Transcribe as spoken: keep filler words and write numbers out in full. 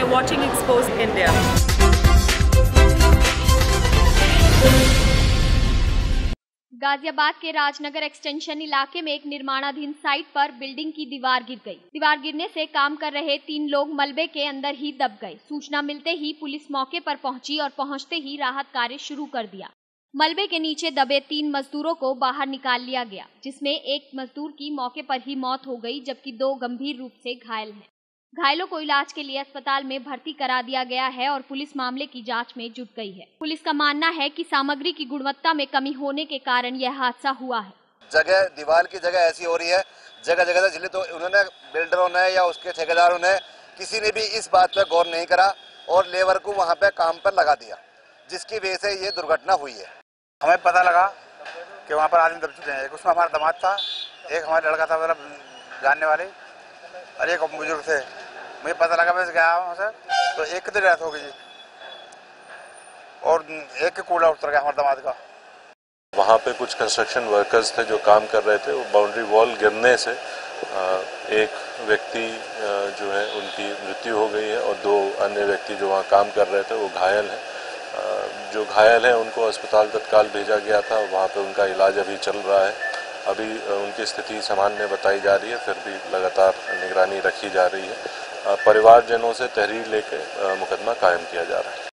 You're watching Exposed India. Ghaziabad के Rajnagar extension इलाके में एक निर्माणाधीन साइट पर बिल्डिंग की दीवार गिर गई। दीवार गिरने से काम कर रहे तीन लोग मलबे के अंदर ही दब गए। सूचना मिलते ही पुलिस मौके पर पहुंची और पहुंचते ही राहत कार्य शुरू कर दिया। मलबे के नीचे दबे तीन मजदूरों को बाहर निकाल लिया गया, जिसमें एक मजदूर की मौके पर ही मौत हो गई, जबकि दो गंभीर रूप से घायल हैं। घायलों को इलाज के लिए अस्पताल में भर्ती करा दिया गया है और पुलिस मामले की जांच में जुट गई है। पुलिस का मानना है कि सामग्री की गुणवत्ता में कमी होने के कारण यह हादसा हुआ है। जगह दीवार की जगह ऐसी हो रही है, जगह जगह से तो उन्होंने बिल्डरों ने या उसके ठेकेदारों ने किसी ने भी इस बात पर गौर नहीं करा और लेबर को वहाँ पे काम पर लगा दिया, जिसकी वजह से ये दुर्घटना हुई है। हमें पता लगा कि वहाँ पर आदमी दब चुके हैं। एक उसमें हमारा दामाद था, एक हमारा लड़का था मतलब जानने वाले, और एक बुजुर्ग थे। मुझे पता लगा, मैं गया वहाँ से तो एक की डेथ हो गई और एक के कूड़ा उतर गया हमारे दामाद का। वहाँ पे कुछ कंस्ट्रक्शन वर्कर्स थे जो काम कर रहे थे। वो बाउंड्री वॉल गिरने से एक व्यक्ति जो है उनकी मृत्यु हो गई है और दो अन्य व्यक्ति जो वहाँ काम कर रहे थे वो घायल हैं। जो घायल हैं उनको अस्पताल तत्काल भेजा गया था, वहाँ पे उनका इलाज अभी चल रहा है। अभी उनकी स्थिति सामान्य बताई जा रही है, फिर भी लगातार निगरानी रखी जा रही है। परिवारजनों से तहरीर लेकर मुकदमा कायम किया जा रहा है।